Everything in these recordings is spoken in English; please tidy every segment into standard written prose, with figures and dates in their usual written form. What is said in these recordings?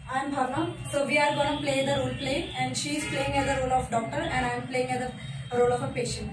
I'm Bhavna. So we are gonna play the role play, and she is playing as the role of doctor, and I am playing as the role of a patient.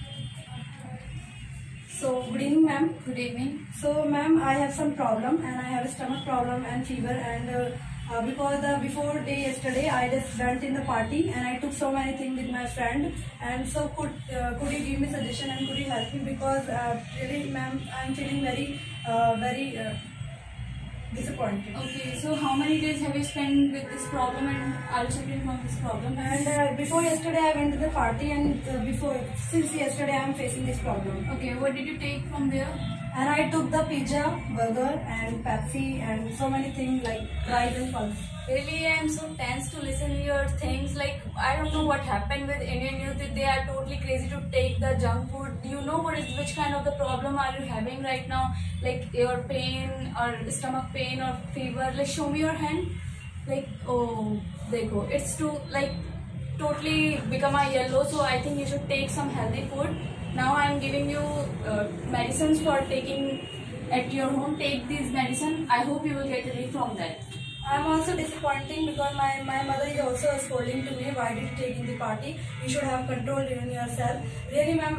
So good evening, ma'am. Good evening. So ma'am, I have some problem, and I have a stomach problem and fever, and because before day yesterday I just went in the party and I took so many things with my friend, and so could you give me suggestion and could you help me, because really ma'am, I'm feeling very disappointed. Okay, so how many days have you spent with this problem and are you suffering from this problem? And before yesterday I went to the party, and since yesterday I am facing this problem. Okay, what did you take from there? And I took the pizza, burger and Pepsi and so many things like rice and pulse. Really, I am so tense to listen to your things. Like, I don't know what happened with Indian youth. They are totally crazy to take the junk food. Do you know which kind of the problem are you having right now? Like your pain or stomach pain or fever. Like, show me your hand. Like, oh, dekho. It's totally become a yellow. So I think you should take some healthy food. Now I am giving you medicines for taking at your home. Take these medicine. I hope you will get relief from that. I'm also disappointing because my mother is also scolding to me, why did you take in the party? You should have control in yourself. Really ma'am,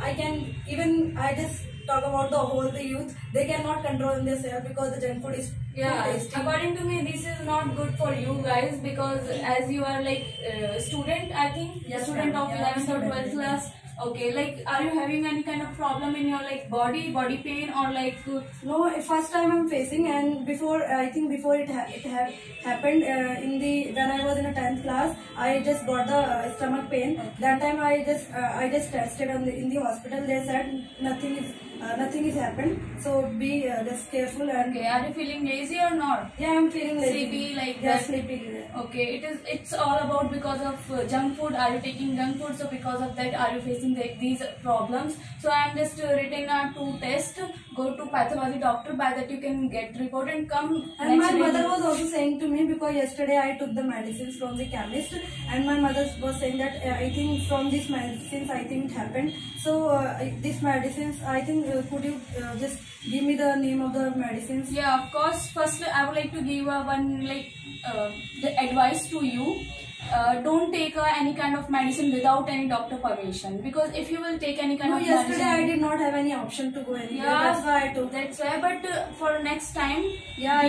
I just talk about the youth. They cannot control themselves because the junk food is tasty. According to me, this is not good for you guys, because as you are like student, I think, yes, student of 11th or 12th class. Okay, like, are you having any kind of problem in your like body pain or like? No, first time I'm facing, and before it happened when I was in a 10th class, I just got the stomach pain. Okay. That time I just tested in the hospital. They said nothing is happened. So be just careful. And Okay, are you feeling lazy or not? yeah, I'm feeling lazy. Sleepy, like yeah, that? sleepy. Okay, it's all about because of junk food. Are you taking junk food? So because of that, are you facing these problems? So I am just written a 2 test. Go to pathology doctor. By that you can get report and come. And my mother was also saying to me, because yesterday I took the medicines from the chemist, and my mother was saying that I think from these medicines I think it happened. So these medicines, I think could you just give me the name of the medicines? Yeah, of course. First, I would like to give one the advice to you. Don't take any kind of medicine without any doctor permission, because if you will take any kind of yesterday medicine, I did not have any option to go anywhere. Yeah, that's why I took. That's why. But for next time, yeah,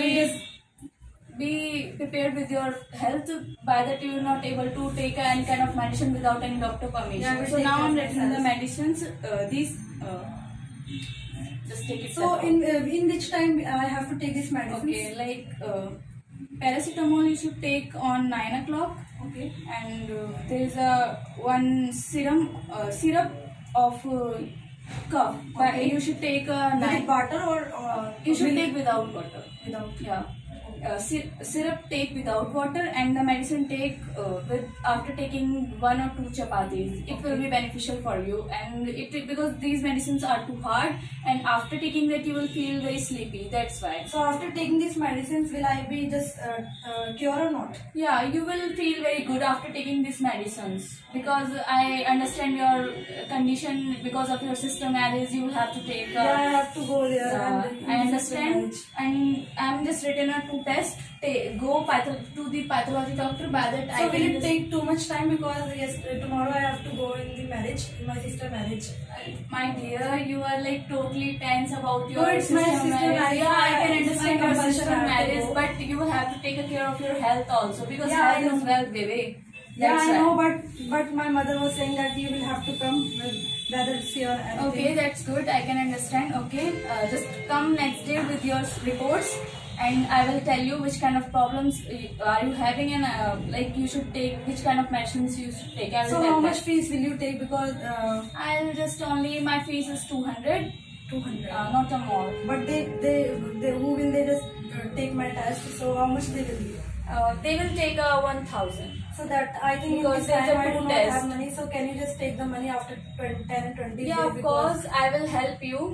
be prepared with your health. By that you are not able to take any kind of medicine without any doctor permission. Yeah, so now I'm writing the medicines. Just take it. So in which time I have to take this medicine? Okay, like paracetamol you should take on 9 o'clock. Okay. And there is one syrup of cough. But Okay. you should take With butter or you should milk? take without water. Without. Yeah. Syrup take without water, and the medicine take with after taking 1 or 2 chapatis. It will be beneficial for you, and because these medicines are too hard, and after taking that you will feel very sleepy. That's why. So after taking these medicines, will I be just cure or not? Yeah, you will feel very good after taking these medicines, because I understand your condition because of your sister marriage. You will have to take. Yeah, I have to go there. I understand, and I'm just written a 2 test. Go to the pathology doctor. By that, so will it take too much time, because yes, tomorrow I have to go in my sister marriage. My dear, you are like totally tense about your No, it's my sister marriage. Yeah, I can It's understand my your compulsion sister I have to marriage, go. but you have to take care of your health also, because Yeah, health is wealth, baby. Yeah, That's I why. know, but my mother was saying that you will have to come whether it's your anything. Okay, that's good. I can understand. Okay, just come next day with your reports, and I will tell you which kind of problems are you having, and like you should take which kind of medicines you should take. I will So tell how that. much fees will you take? Because I'll just only my fees is 200. 200. Not a more. But they who will they just take my test? So how much they will give? They will take 1,000. So that I think in Because this time there's a I do not test. have money. So can you just take the money after 10 and 20? Yeah, of course, I will help you,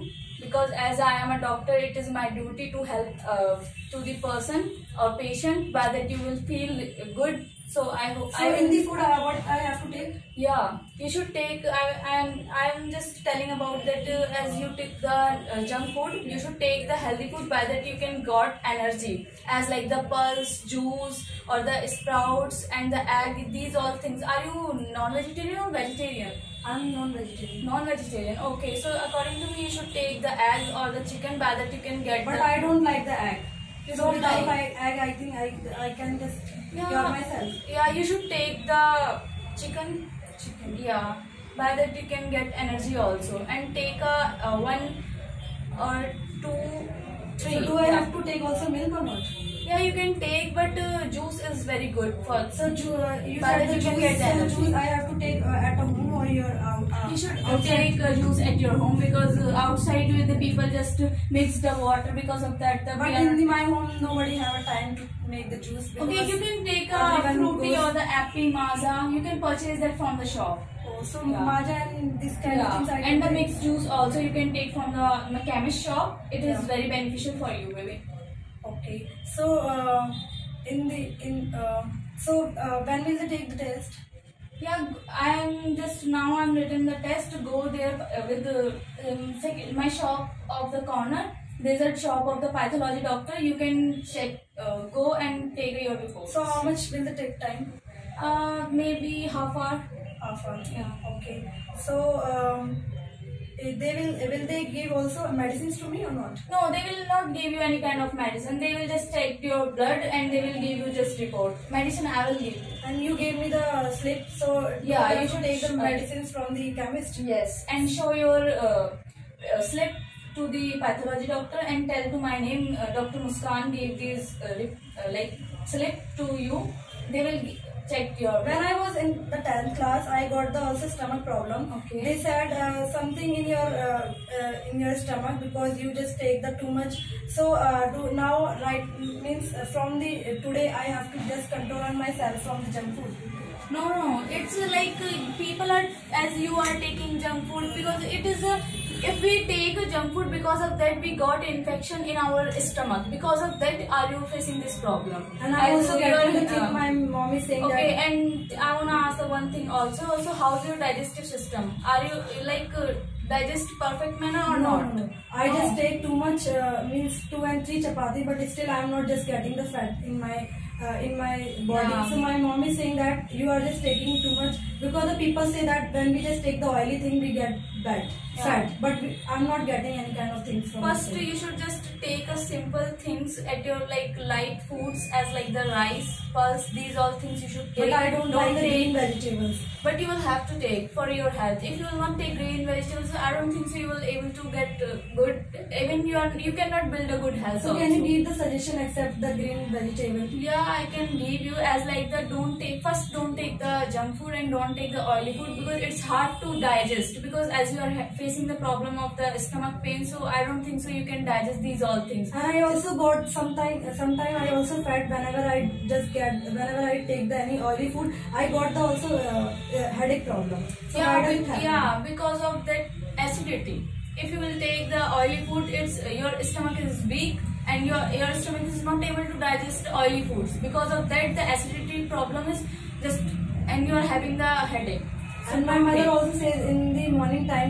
because as I am a doctor, it is my duty to help to the person or patient, by that you will feel good. So I hope. So in the food, what I have to take? Yeah, you should take. I'm just telling about that. As you take the junk food, you should take the healthy food. By that you can got energy, as like the pulse, juice, or the sprouts and the egg. These all things. Are you non-vegetarian or vegetarian? I'm non-vegetarian. Non-vegetarian. Okay, so according to me, you should take the egg or the chicken. By that you can get. But I don't like the egg. You So don't without like. egg, I think I can just Yeah. cure myself. Yeah, you should take the chicken. Chicken. Yeah, by that you can get energy also, and take a one or two, three. So do I Yeah. have to take also milk or not? Yeah, you can take, but juice is very good for. So you By said that the you can juice, get energy. juice I have to take at home or your You should outside? take juice at your home, because outside with the people just mix the water, because of that the But in my home, nobody have a time to make the juice. Okay, you can take a everyone fruity goes- or the appy maza. You can purchase that from the shop. Oh, so Yeah. Maja and this kind of things I can And the take. mixed juice also you can take from the chemist shop. It is Yeah. very beneficial for you, baby. Okay. So when will they take the test? Yeah, I'm written the test. Go there with the my shop of the corner. There's a shop of the pathology doctor. You can check, go and take your report. So how much will they take time? Maybe half hour. Half hour. Yeah. Okay. So will they give also medicines to me or not? No, they will not give you any kind of medicine. They will just take your blood and they will give you just report. Medicine I will give you. And you gave me the slip, so Yeah, I you have to should take the sh- medicines from the chemist. Yes, and show your slip to the pathology doctor and tell to my name, Dr. Muskan gave this like slip to you. They will check your. When I was in the 10th class, I got the also stomach problem. Okay. They said something in your stomach because you just take the too much. So means from the today I have to just control on myself from the junk food. No, it's like people are, as you are taking junk food, because it is a. If we take a junk food, because of that we got infection in our stomach. Because of that, are you facing this problem? And I As also you get are, to think my mom is saying okay, that. and I wanna ask the one thing also. Also, how's your digestive system? Are you like digest perfect manner or not? No. I just take too much means 2 and 3 chapati, but still I am not just getting the fat in my body. Yeah. So my mom is saying that you are just taking too much, because the people say that when we just take the oily thing we get fat, but I'm not getting any kind of things from First, it. you should just take a simple things at your like light foods, as like the rice, pulse. These all things you should take. But I don't like the take. green vegetables. But you will have to take for your health. If you will not take green vegetables, I don't think so you will able to get good. Even you cannot build a good health. So also. can you give the suggestion except the green vegetable? Yeah, I can give you as like the don't take the junk food and don't take the oily food, because it's hard to digest, because as you are facing the problem of the stomach pain, so I don't think so you can digest these all things. And I also got sometime I also felt whenever I take the any oily food, I got the also headache problem. So I don't have because of that acidity. If you will take the oily food, it's your stomach is weak and your stomach is not able to digest oily foods. Because of that, the acidity problem is just, and you are having the headache. And my mother also says in the morning time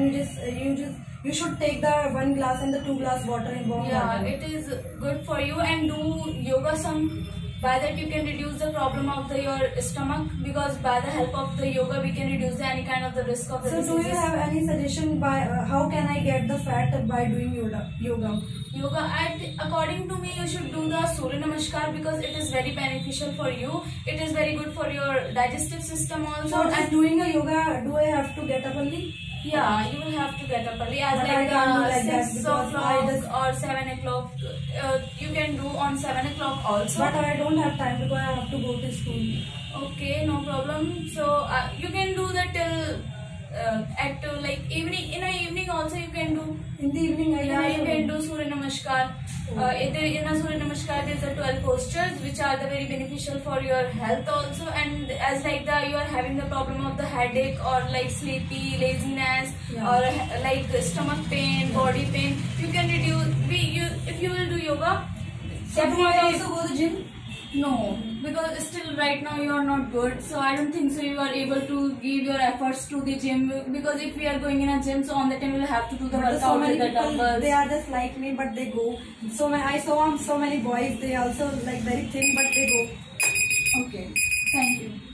you should take the 1 glass and the 2 glass water in warm Yeah, water. it is good for you, and do yoga some. By that you can reduce the problem of your stomach, because by the help of the yoga we can reduce any kind of the risk of the So diseases. do you have any suggestion by how can I get the fat by doing yoga? Yoga, according to me, you should do the Surya Namaskar, because it is very beneficial for you. It is very good for your digestive system also. So just doing a yoga, do I have to get up early? Yeah, you will have to get up early, as But I like can't do like that 6 because o'clock I just- or 7 o'clock. You can do on 7 o'clock also. But I don't have time because I have to go to school. Okay, no problem. So you can do that till like evening, in the evening also you can do. In the evening, You can do Surya Namaskar. In a Surya Namaskar, there is a 12 postures which are the very beneficial for your health also. And as like you are having the problem of the headache or like sleepy, laziness, or like stomach pain, body pain, you can reduce. If you will do yoga, So do I also go to the gym? no, because still right now you are not good, so I don't think so you are able to give your efforts to the gym, because if we are going in a gym, so on that time we will have to do the But workout so many with the people, dumbbells. they are just like me, but they go. I saw so many boys, they also like very thin, but they go. Okay, thank you.